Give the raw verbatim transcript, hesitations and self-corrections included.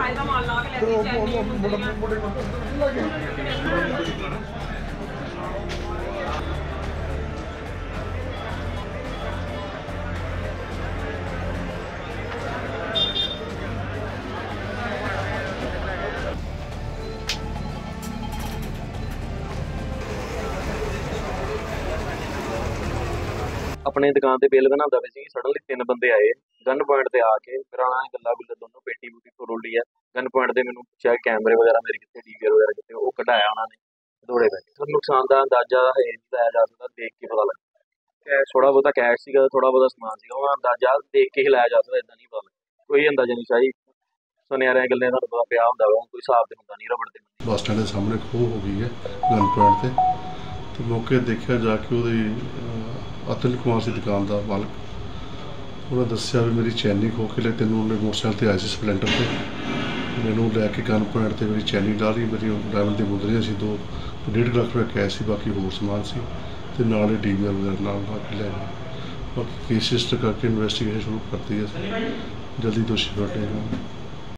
अपने दुकान से बिल बनाता पे सी सडनली तीन बंदे आए गन पॉइंट से आके फिर आना गल्ला गुल्ला दोनों पेटी पूटी फरोली है गन पॉइंट से मैंने पूछा कैमरे वगैरह मेरे कितने डीवीआर वगैरह कितने वो कढ़ाया उन्होंने दौड़े पे तो नुकसान का अंदाजा है नहीं लाया जा सकता देख के पता लगा थोड़ा बहुता कैश सी थोड़ा बहुता समान सी अंदाजा देख के ही लाया जा सकता इदा नहीं पता लगा कोई अंदाजा नहीं चाहिए सुनिया गल पता पिया होंगे कोई हिसाब से होंगे नहीं रबड़ के बस स्टैंड के सामने खो हो गई है गन पॉइंट से तो मौके देखा जाके वो अतुल कुमार सी दुकान का मालक उन्हें दसिया भी मेरी चैनी खो के ले तेन मोटरसाइकिल से आए थे स्पलेंडर से मैनू लैके गन पॉइंट से मेरी चैनी ला ली मेरी डायमंड की मुंदरियाँ सी दो डेढ़ लाख रुपये कैश से बाकी होर समान से तो नाल डी वी आर वगैरह नाल ला के लै गए बाकी केस रजिस्टर करके इन्वेस्टिगेशन शुरू करती है जल्दी दोषी फड़े।